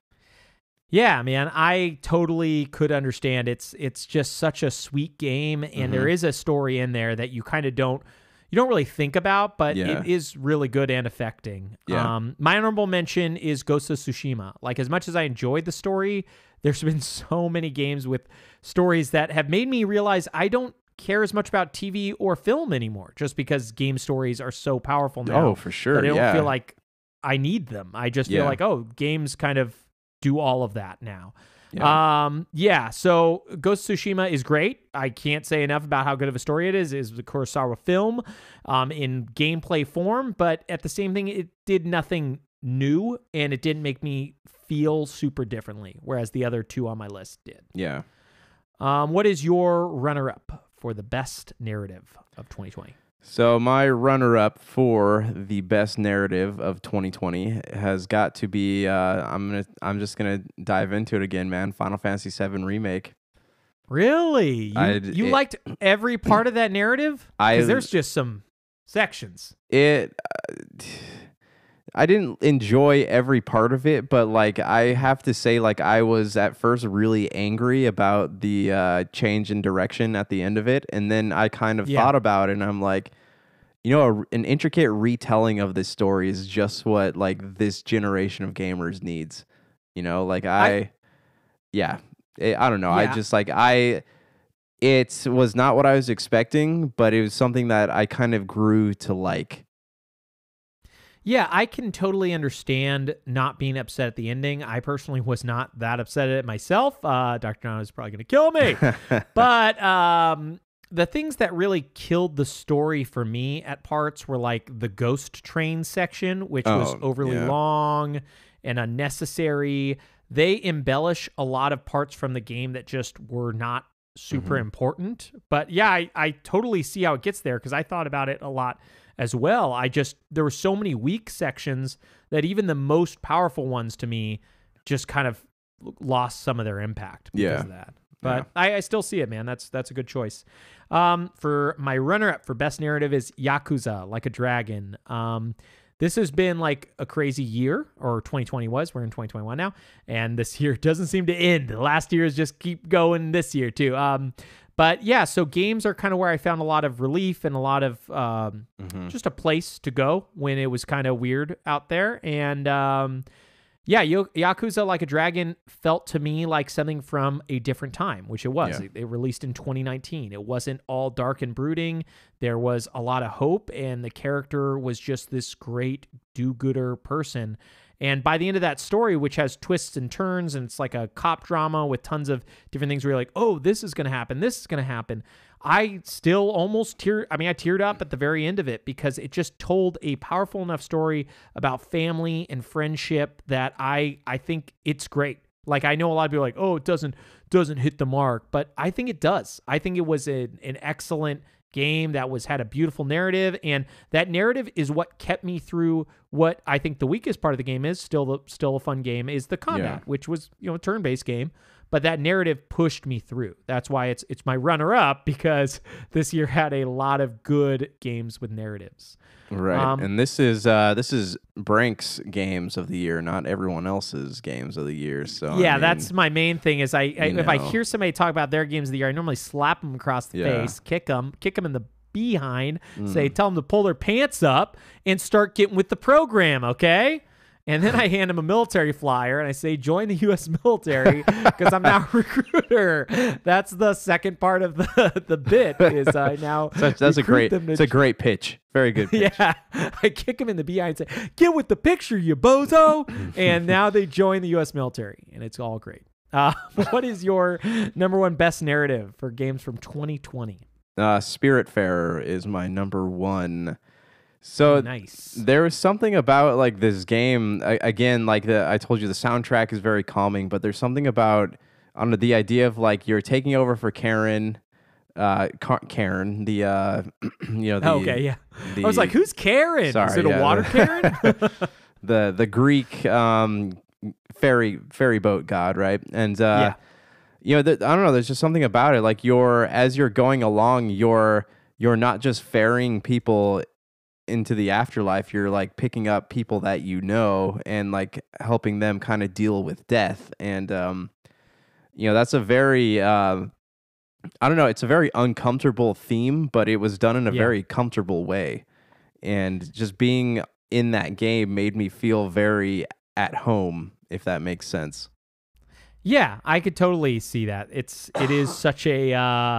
B: Yeah, man, I totally could understand. It's it's just such a sweet game, and
C: Mhm.
B: there is a story in there that you kind of don't you don't really think about, but
C: Yeah.
B: it is really good and affecting.
C: Yeah.
B: Um, my honorable mention is Ghost of Tsushima. Like as much as I enjoyed the story, there's been so many games with stories that have made me realize I don't care as much about T V or film anymore, just because game stories are so powerful now.
C: Oh, for sure.
B: That I don't
C: yeah.
B: feel like I need them. I just feel
C: Yeah.
B: like, oh, games kind of do all of that now. Yeah. Um, yeah. So Ghost of Tsushima is great. I can't say enough about how good of a story it is. It's the Kurosawa film, um, in gameplay form, but at the same thing, it did nothing new and it didn't make me feel super differently, whereas the other two on my list did.
C: Yeah.
B: Um, what is your runner-up for the best narrative of twenty twenty?
C: So my runner-up for the best narrative of twenty twenty has got to be. Uh, I'm gonna. I'm just gonna dive into it again, man. Final Fantasy seven remake.
B: Really? You,
C: I'd-
B: you
C: it-
B: liked every part of that narrative?
C: I-
B: Because there's just some sections.
C: It. Uh, I didn't enjoy every part of it, but like I have to say, like I was at first really angry about the uh, change in direction at the end of it, and then I kind of
B: Yeah.
C: thought about it, and I'm like, you know, a, an intricate retelling of this story is just what like this generation of gamers needs. You know, like I,
B: I-
C: yeah, it, I don't know. I
B: Yeah.
C: just like I. It was not what I was expecting, but it was something that I kind of grew to like.
B: Yeah, I can totally understand not being upset at the ending. I personally was not that upset at it myself. Uh, Doctor Nano is probably going to kill me. But um, the things that really killed the story for me at parts were like the ghost train section, which was
C: Oh,
B: overly
C: yeah.
B: long and unnecessary. They embellish a lot of parts from the game that just were not super
C: Mhm.
B: important. But yeah, I, I totally see how it gets there because I thought about it a lot as well. I just, there were so many weak sections that even the most powerful ones to me just kind of lost some of their impact because
C: Yeah.
B: of that. But I, I still see it, man. That's that's a good choice. Um, for my runner-up for best narrative is Yakuza, Like a Dragon. Um, this has been like a crazy year, or twenty twenty was. We're in twenty twenty-one now, and this year doesn't seem to end. The last years just keep going this year too. Um, but yeah, so games are kind of where I found a lot of relief and a lot of um,
C: Mhm.
B: just a place to go when it was kind of weird out there. And um, yeah, Yo- Yakuza Like a Dragon felt to me like something from a different time, which it was.
C: Yeah.
B: It, it released in twenty nineteen. It wasn't all dark and brooding. There was a lot of hope, and the character was just this great do-gooder person. And by the end of that story, which has twists and turns, and it's like a cop drama with tons of different things where you're like, oh, this is going to happen, this is going to happen. I still almost tear. I mean, I teared up at the very end of it because it just told a powerful enough story about family and friendship that I I think it's great. Like, I know a lot of people are like, oh, it doesn't doesn't hit the mark, but I think it does. I think it was a, an excellent game that was had a beautiful narrative, and that narrative is what kept me through what I think the weakest part of the game is. Still, the, still a fun game is the combat,
C: Yeah.
B: which was, you know, a turn-based game. But that narrative pushed me through. That's why it's it's my runner-up, because this year had a lot of good games with narratives.
C: Right,
B: Um,
C: and this is uh, this is Brank's games of the year, not everyone else's games of the year. So
B: yeah,
C: I mean,
B: that's my main thing. Is I, I
C: you
B: if I
C: know.
B: hear somebody talk about their games of the year, I normally slap them across the
C: Yeah.
B: face, kick them, kick them in the behind,
C: Mm.
B: say, tell them to pull their pants up and start getting with the program, okay? And then I hand them a military flyer and I say, join the U S military because I'm now a recruiter. That's the second part of the, the bit is I now
C: that's, that's a
B: recruit
C: great
B: them to
C: it's a great pitch, very good pitch.
B: yeah, I kick him in the behind and say, get with the picture, you bozo. And now they join the U S military, and it's all great. Uh, what is your number one best narrative for games from twenty twenty?
C: Uh, Spiritfarer is my number one. So
B: Nice.
C: there was something about like this game I, again, like the I told you, the soundtrack is very calming, but there's something about on the idea of like you're taking over for Karen, uh, Ka- Karen, the uh, you know, the,
B: okay, yeah.
C: the,
B: I was like, who's Karen? is
C: Sorry,
B: it a
C: yeah,
B: water
C: the-
B: Karen?
C: the the Greek um ferry ferry boat god, right? And uh,
B: Yeah.
C: you know, th- I don't know. There's just something about it. Like you're as you're going along, you're you're not just ferrying people into the afterlife. You're like picking up people that you know and like helping them kind of deal with death. And um, you know, that's a very uh, I don't know. It's a very uncomfortable theme, but it was done in a
B: Yeah.
C: very comfortable way. And just being in that game made me feel very at home, if that makes sense.
B: Yeah, I could totally see that. It's it is such a uh,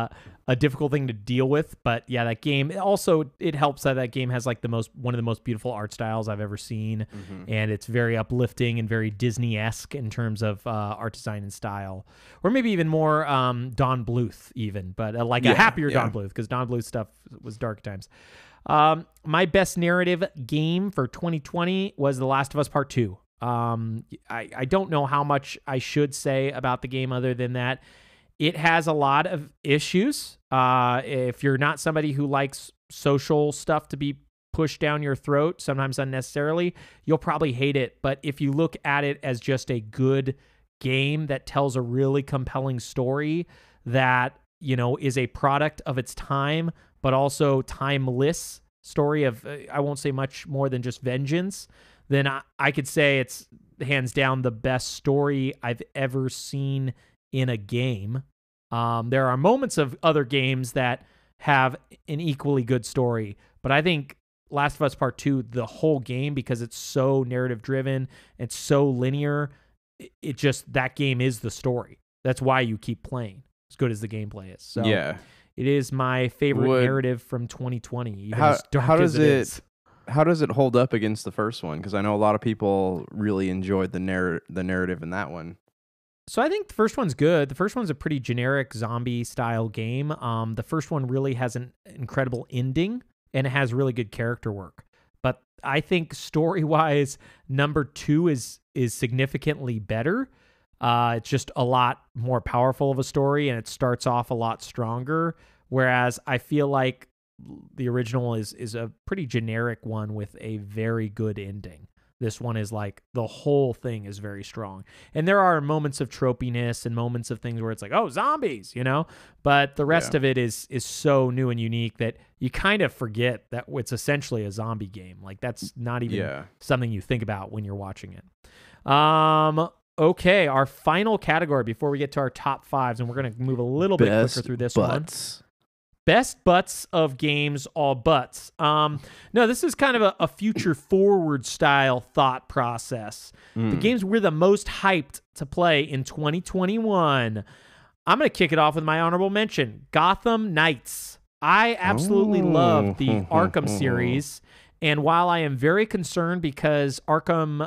B: a difficult thing to deal with. But yeah, that game also, it helps that that game has like the most, one of the most beautiful art styles I've ever seen.
C: Mm-hmm.
B: And it's very uplifting and very Disney-esque in terms of uh, art design and style, or maybe even more um, Don Bluth even, but uh, like
C: Yeah,
B: a happier
C: yeah.
B: Don Bluth, because Don Bluth stuff was dark times. Um, my best narrative game for twenty twenty was The Last of Us Part two. Um, I, I don't know how much I should say about the game other than that it has a lot of issues. Uh, if you're not somebody who likes social stuff to be pushed down your throat, sometimes unnecessarily, you'll probably hate it. But if you look at it as just a good game that tells a really compelling story that, you know, is a product of its time, but also timeless story of, uh, I won't say much more than just vengeance, then I, I could say it's hands down the best story I've ever seen in a game. Um, there are moments of other games that have an equally good story, but I think Last of Us Part two, the whole game, because it's so narrative driven, it's so linear, it, it just, that game is the story. That's why you keep playing, as good as the gameplay is. So
C: Yeah.
B: it is my favorite
C: Would-
B: narrative from twenty twenty, even
C: How-
B: as dark
C: how
B: as
C: does
B: it
C: it-
B: is.
C: How does it hold up against the first one? Because I know a lot of people really enjoyed the narr- the narrative in that one.
B: So I think the first one's good. The first one's a pretty generic zombie style game. Um, the first one really has an incredible ending and it has really good character work. But I think story wise, number two is is significantly better. Uh, it's just a lot more powerful of a story and it starts off a lot stronger. Whereas I feel like the original is is a pretty generic one with a very good ending. This one is like, the whole thing is very strong. And there are moments of tropiness and moments of things where it's like, oh, zombies, you know? But the rest
C: Yeah.
B: of it is is so new and unique that you kind of forget that it's essentially a zombie game. Like, that's not even
C: Yeah.
B: something you think about when you're watching it. Um, okay, our final category before we get to our top fives, and we're going to move a little bit quicker through this one.
C: butts.
B: Best butts of games, all butts. Um, no, this is kind of a, a future forward style thought process. The
C: Mm.
B: games we're the most hyped to play in twenty twenty-one. I'm going to kick it off with my honorable mention, Gotham Knights. I absolutely
C: Oh.
B: love the Arkham series. And while I am very concerned because Arkham, uh,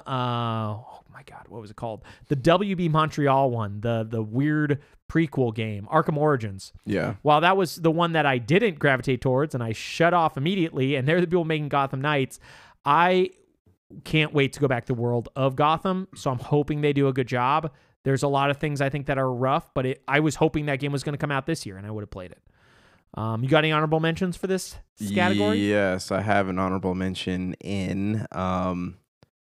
B: oh my God, what was it called? The W B Montreal one, the the weird prequel game, Arkham Origins.
C: Yeah.
B: While that was the one that I didn't gravitate towards and I shut off immediately, and they're the people making Gotham Knights, I can't wait to go back to the world of Gotham, so I'm hoping they do a good job. There's a lot of things I think that are rough, but it, I was hoping that game was going to come out this year, and I would have played it. Um, you got any honorable mentions for this category?
C: Yes, I have an honorable mention in. Um,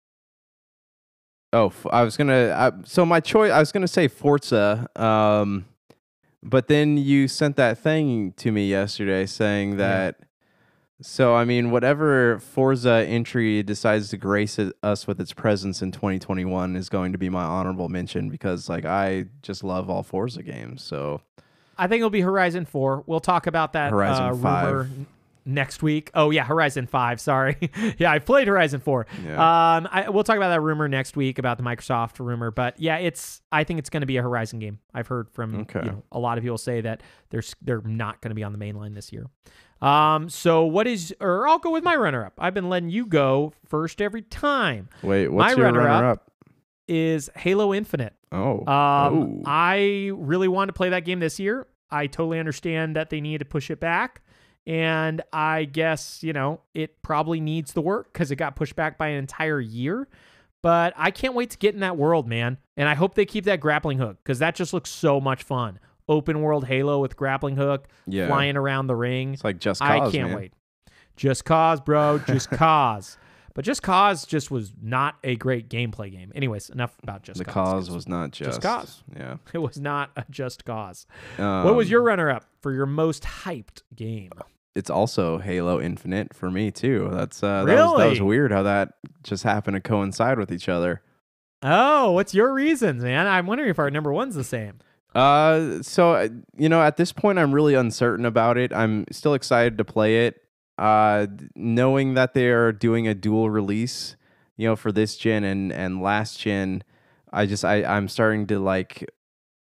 C: oh, f- I was gonna. I, so my choice. I was gonna say Forza. Um, but then you sent that thing to me yesterday saying that. So I mean, whatever Forza entry decides to grace it, us with its presence in twenty twenty-one is going to be my honorable mention because, like, I just love all Forza games. So.
B: I think it'll be Horizon four. We'll talk about that
C: Horizon
B: uh,
C: five.
B: rumor n- next week. Oh, yeah, Horizon five. Sorry. yeah, I played Horizon four.
C: Yeah.
B: Um, I, we'll talk about that rumor next week about the Microsoft rumor. But yeah, it's. I think it's going to be a Horizon game. I've heard from
C: Okay.
B: you know, a lot of people say that they're s- they're not going to be on the main line this year. Um, so what is? Or I'll go with my runner-up. I've been letting you go first every time.
C: Wait, what's
B: my
C: your
B: runner-up
C: runner-up?
B: Is Halo Infinite.
C: Oh.
B: Um,
C: oh.
B: I really wanted to play that game this year. I totally understand that they need to push it back. And I guess, you know, it probably needs the work because it got pushed back by an entire year. But I can't wait to get in that world, man. And I hope they keep that grappling hook because that just looks so much fun. Open world Halo with grappling hook,
C: Yeah.
B: flying around the ring.
C: It's like Just Cause,
B: I can't
C: man.
B: wait. Just Cause, bro. Just Cause. But Just Cause just was not a great gameplay game. Anyways, enough about Just
C: the
B: Cause.
C: cause was not just.
B: Cause.
C: Yeah.
B: It was not a Just Cause.
C: Um,
B: What was your runner-up for your most hyped game?
C: It's also Halo Infinite for me too. That's uh, that, was, that was
B: Really?
C: weird how that just happened to coincide with each other.
B: Oh, what's your reasons, man? I'm wondering if our number one's the same.
C: Uh, so uh, you know, at this point, I'm really uncertain about it. I'm still excited to play it. Uh, d- knowing that they are doing a dual release, you know, for this gen and and last gen, I just I I'm starting to like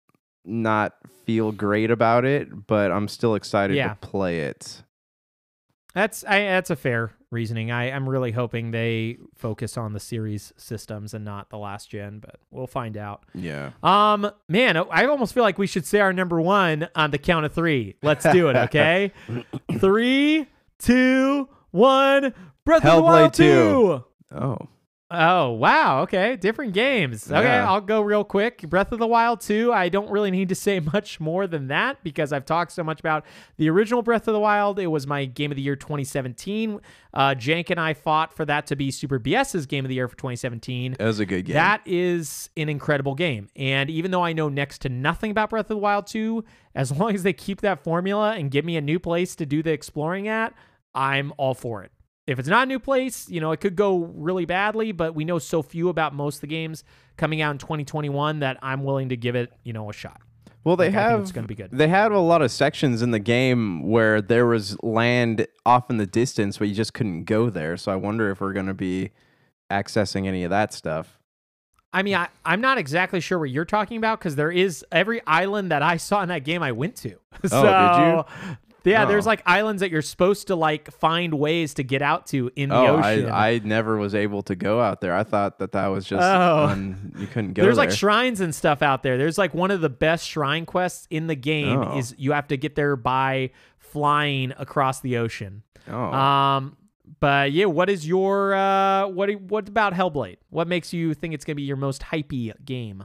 C: not feel great about it, but I'm still excited
B: Yeah.
C: to play it.
B: That's I, that's a fair reasoning. I, I'm really hoping they focus on the series systems and not the last gen, but we'll find out.
C: Yeah.
B: Um, man, I almost feel like we should say our number one on the count of three. Let's do it, okay? Three, two, one. Breath of the Wild
C: Hellblade two.
B: two.
C: Oh.
B: Oh, wow. Okay. Different games. Okay.
C: Yeah.
B: I'll go real quick. Breath of the Wild two. I don't really need to say much more than that because I've talked so much about the original Breath of the Wild. It was my game of the year twenty seventeen. Uh, Jank and I fought for that to be Super BS's game of the year for twenty seventeen.
C: That was a good game.
B: That is an incredible game. And even though I know next to nothing about Breath of the Wild two, as long as they keep that formula and give me a new place to do the exploring at, I'm all for it. If it's not a new place, you know, it could go really badly, but we know so few about most of the games coming out in twenty twenty-one that I'm willing to give it, you know, a shot.
C: Well, they
B: Like, I think
C: have
B: it's gonna be good.
C: They had a lot of sections in the game where there was land off in the distance, but you just couldn't go there. So I wonder if we're going to be accessing any of that stuff.
B: I mean, I, I'm not exactly sure what you're talking about because there is every island that I saw in that game I went to. so,
C: did you?
B: Yeah,
C: Oh.
B: there's like islands that you're supposed to like find ways to get out to in the
C: Oh,
B: ocean.
C: I, I never was able to go out there. I thought that that was just
B: Oh.
C: un, you couldn't go
B: There's
C: there.
B: like shrines and stuff out there. There's like one of the best shrine quests in the game
C: Oh.
B: is you have to get there by flying across the ocean.
C: oh.
B: Um, but yeah, what is your uh, what what about Hellblade? What makes you think it's gonna be your most hypey game?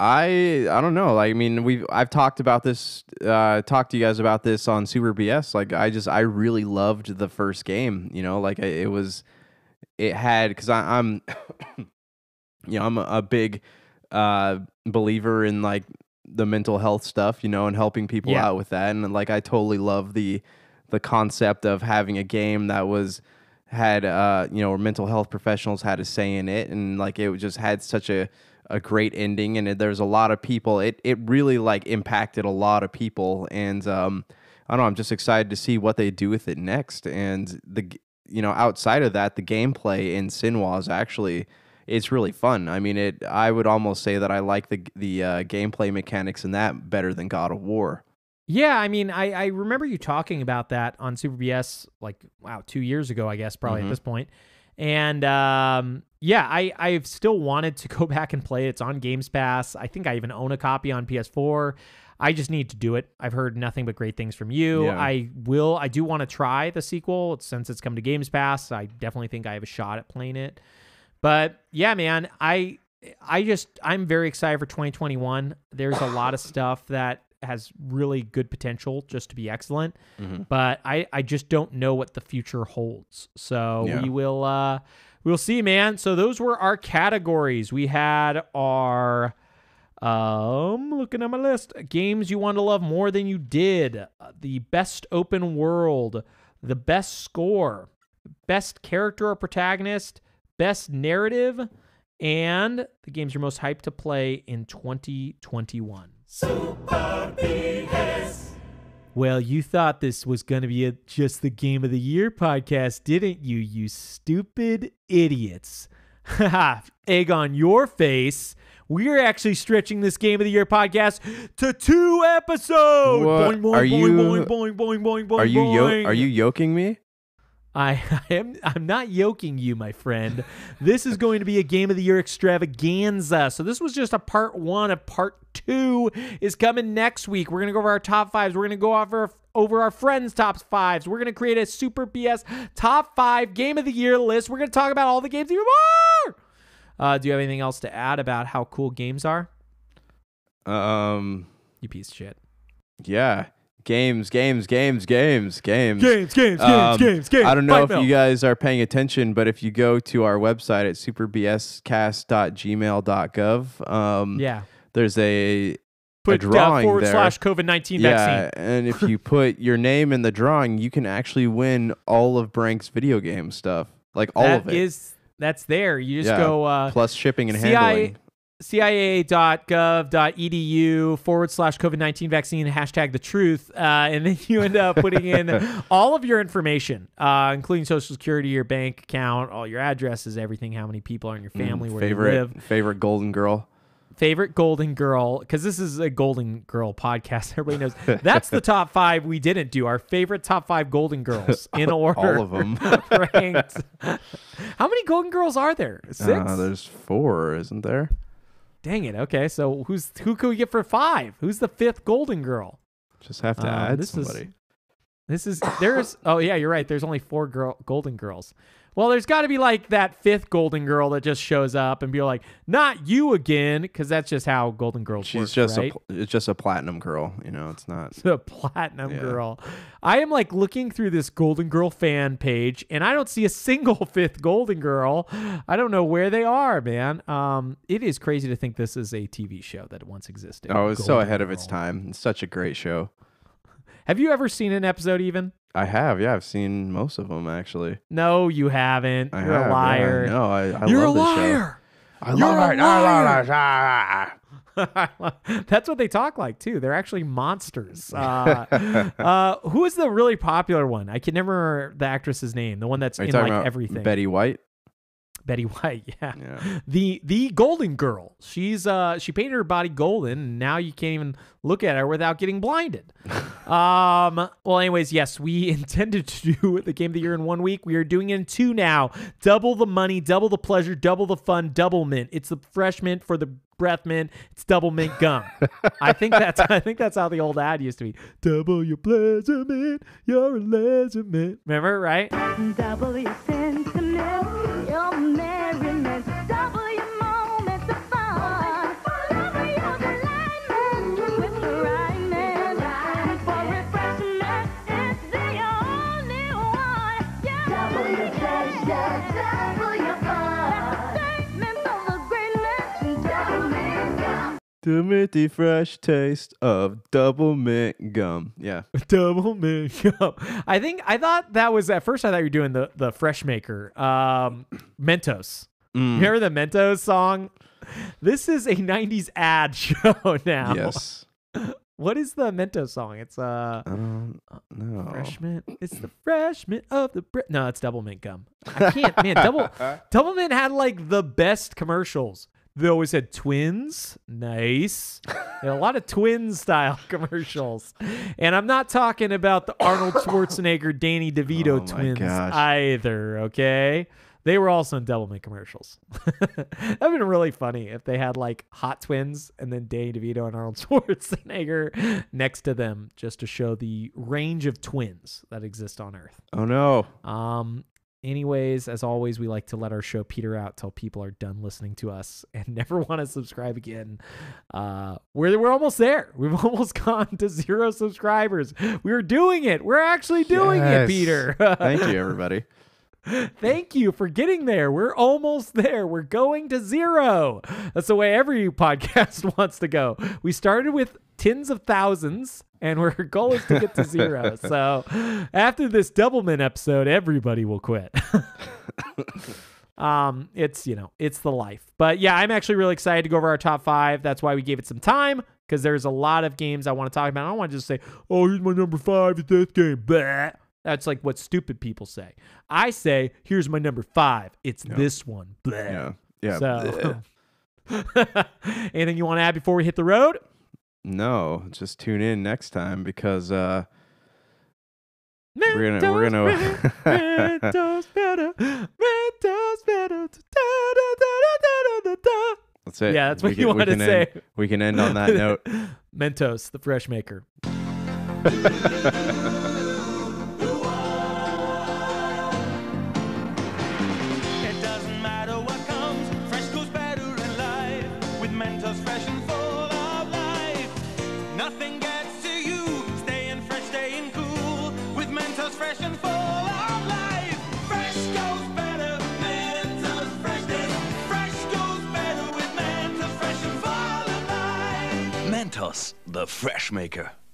C: I I don't know. Like, I mean, we've I've talked about this, uh, talked to you guys about this on Super B S. Like, I just I really loved the first game. You know, like it was, it had because I'm, you know, I'm a, a big uh, believer in like the mental health stuff. You know, and helping people
B: Yeah.
C: out with that. And like, I totally love the the concept of having a game that was had uh you know mental health professionals had a say in it, and like it just had such a a great ending, and it, there's a lot of people. It it really like impacted a lot of people, and um, I don't know. I'm just excited to see what they do with it next. And the you know outside of that, the gameplay in Sinwa is actually it's really fun. I mean, it. I would almost say that I like the the uh, gameplay mechanics in that better than God of War.
B: Yeah, I mean, I, I remember you talking about that on Super B S like wow two years ago, I guess probably
C: Mhm.
B: at this point. And um, yeah, I I've still wanted to go back and play it. It's on Games Pass. I think I even own a copy on P S four. I just need to do it. I've heard nothing but great things from you.
C: Yeah.
B: I will. I do want to try the sequel since it's come to Games Pass. I definitely think I have a shot at playing it. But yeah, man, I I just I'm very excited for twenty twenty-one. There's a lot of stuff that has really good potential just to be excellent,
C: Mm-hmm.
B: but I, I just don't know what the future holds. So
C: Yeah.
B: we will uh we'll see, man. So those were our categories. We had our um looking at my list, games you want to love more than you did, uh, the best open world, the best score, best character or protagonist, best narrative, and the games you're most hyped to play in twenty twenty-one. Well, you thought this was going to be a just the Game of the Year podcast, didn't you, you stupid idiots? Haha, egg on your face. We're actually stretching this Game of the Year podcast to two episodes.
C: What?
B: Boing, boing,
C: Are
B: boing,
C: you-
B: boing, boing, boing, boing, boing,
C: Are you yo-
B: boing.
C: are you yoking me?
B: I, I am I'm not yoking you, my friend. This is going to be a Game of the Year extravaganza. So this was just a part one of part two is coming next week. We're gonna go over our top fives. We're gonna go over over our friends' top fives. We're gonna create a Super B S top five Game of the Year list. We're gonna talk about all the games even more. Uh, do you have anything else to add about how cool games are?
C: Um.
B: You piece of shit.
C: Yeah. Games, games, games, games, games.
B: Games, games, games,
C: Um,
B: games, games.
C: I don't know
B: Fight
C: if
B: mail.
C: you guys are paying attention, but if you go to our website at super b s cast dot gmail dot gov, um,
B: Yeah.
C: there's a, a
B: Put uh,
C: drawing
B: forward
C: there.
B: slash COVID nineteen
C: yeah,
B: vaccine.
C: and if you put your name in the drawing, you can actually win all of Brank's video game stuff, like all
B: That
C: of it,
B: is that's there. You just
C: Yeah.
B: go uh,
C: plus shipping and
B: C I
C: handling.
B: C I A dot gov dot E D U forward slash COVID nineteen vaccine, hashtag the truth. Uh, and then you end up putting in all of your information, uh, including social security, your bank account, all your addresses, everything, how many people are in your family,
C: Mm,
B: where
C: favorite
B: you live.
C: favorite golden girl.
B: favorite Golden Girl, because this is a Golden Girl podcast. Everybody knows that's the top five we didn't do. Our favorite top five Golden Girls in order.
C: All of them.
B: Ranked. How many Golden Girls are there? Six?
C: Uh, there's four, isn't there?
B: Dang it. Okay, so who's who can we get for five? Who's the fifth Golden Girl?
C: Just have to
B: Um,
C: add
B: this
C: somebody.
B: Is, this is there's oh yeah, you're right. There's only four girl Golden Girls. Well, there's got to be like that fifth Golden Girl that just shows up and be like, "Not you again," because that's just how Golden Girls
C: She's
B: work,
C: just
B: right?
C: a pl- it's just a platinum girl. You know, it's not.
B: The platinum
C: Yeah.
B: girl. I am like looking through this Golden Girl fan page, and I don't see a single fifth Golden Girl. I don't know where they are, man. Um, it is crazy to think this is a T V show that once existed.
C: Oh, it's so
B: Golden
C: ahead of its
B: Girl.
C: time. It's such a great show.
B: Have you ever seen an episode even?
C: I have, yeah, I've seen most of them actually.
B: No, you haven't.
C: I
B: You're
C: have,
B: a
C: yeah.
B: liar.
C: No, I, I
B: You're a
C: love this show.
B: liar.
C: I
B: You're
C: love
B: a
C: it. I love it.
B: That's what they talk like too. They're actually monsters. Uh, uh, who is the really popular one? I can never remember the actress's name. The one that's
C: Are you
B: in
C: talking
B: like
C: about
B: everything.
C: Betty White?
B: Betty White. Yeah.
C: Yeah.
B: The the Golden Girl. She's uh she painted her body golden, and now you can't even look at her without getting blinded. um. Well, anyways, yes, we intended to do the game of the year in one week. We are doing it in two now. Double the money, double the pleasure, double the fun, double mint. It's the fresh mint for the breath mint. It's double mint gum. I think that's I think that's how the old ad used to be. Double your pleasure mint, you're a leisure mint. Remember, right?
E: Double your sentiment, your merriment, double your moments of fun. Double your delight with the right man. For refreshment, it's the only one. Yeah. Double your pleasure, double your fun. Statement of the greatness, double mint gum.
C: The minty fresh taste of double mint gum. Yeah.
B: Double mint gum. I think I thought that was at first. I thought you were doing the the Freshmaker, um, Mentos.
C: Mm.
B: Remember the Mentos song? This is a nineties ad show now.
C: Yes.
B: What is the Mentos song? It's uh,
C: I don't know.
B: fresh mint. It's the fresh mint of the Brit. No, it's double mint gum. I can't. Man, double double mint had like the best commercials. They always had twins. Nice. They had a lot of twin style commercials. And I'm not talking about the Arnold Schwarzenegger, Danny DeVito
C: Oh my
B: twins
C: gosh.
B: either, okay? They were also in Double Mint commercials. That would have been really funny if they had like hot twins and then Danny DeVito and Arnold Schwarzenegger next to them just to show the range of twins that exist on Earth.
C: Oh no.
B: Um, anyways, as always, we like to let our show peter out till people are done listening to us and never want to subscribe again. Uh, we're we're almost there. We've almost gone to zero subscribers. We're doing it. We're actually doing it,
C: Yes.
B: Peter.
C: Thank you, everybody.
B: Thank you for getting there. We're almost there. We're going to zero. That's the way every podcast wants to go. We started with tens of thousands, and our goal is to get to zero. So after this Double Mint episode, everybody will quit. um, it's, you know, it's the life. But yeah, I'm actually really excited to go over our top five. That's why we gave it some time, because there's a lot of games I want to talk about. I don't want to just say, oh, here's my number five at this game. Blah. That's like what stupid people say. I say, here's my number five. It's
C: Yeah.
B: this one. Blah.
C: Yeah. Yeah.
B: So, anything you want to add before we hit the road?
C: No, just tune in next time because uh
B: Mentos
C: We're gonna- we're gonna-
B: better, Mentos better, Mentos better. Da, da, da, da, da, da.
C: that's it.
B: Yeah, that's
C: We
B: what
C: can-
B: you
C: we
B: wanted to
C: can
B: say.
C: end- we can end on that note.
B: Mentos, the Freshmaker.
D: It doesn't matter what comes, fresh goes better in life. With Mentos fresh and full of life. Nothing gets to you, staying fresh, staying cool. With Mentos fresh and full of life. Fresh goes better, Mentos fresh is. Fresh goes better with Mentos fresh and full of life.
A: Mentos, the Freshmaker.